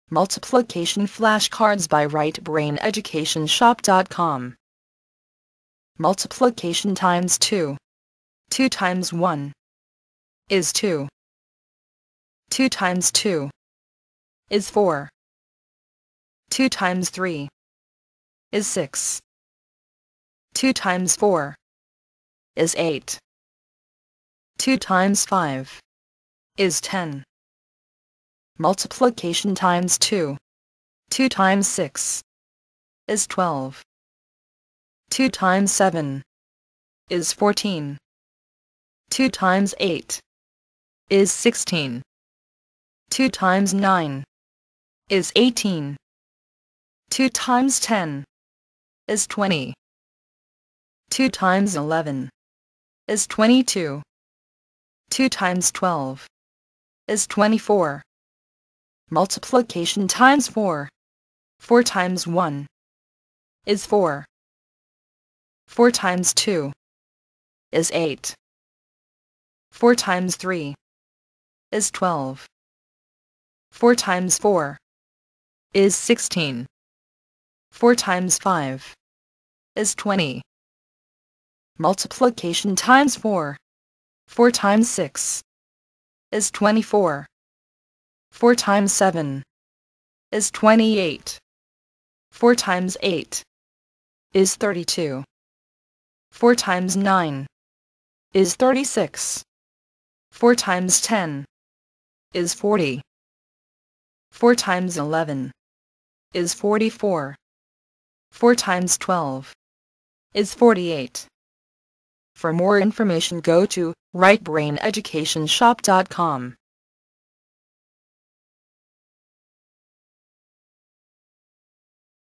Multiplication flashcards by rightbraineducationshop.com. Multiplication times 2. 2 times 1 is 2. 2 times 2 is 4. 2 times 3 is 6. 2 times 4 is 8. 2 times 5 is 10. Multiplication times 2. 2 times 6 is 12. 2 times 7 is 14. 2 times 8 is 16. 2 times 9 is 18. 2 times 10 is 20. 2 times 11 is 22. 2 times 12 is 24. Multiplication times 4. 4 times 1 is 4. 4 times 2 is 8. 4 times 3 is 12. 4 times 4 is 16. 4 times 5 is 20. Multiplication times 4. 4 times 6 is 24. 4 times 7 is 28. 4 times 8 is 32. 4 times 9 is 36. 4 times 10 is 40. 4 times 11 is 44. 4 times 12 is 48. For more information, go to rightbraineducationshop.com.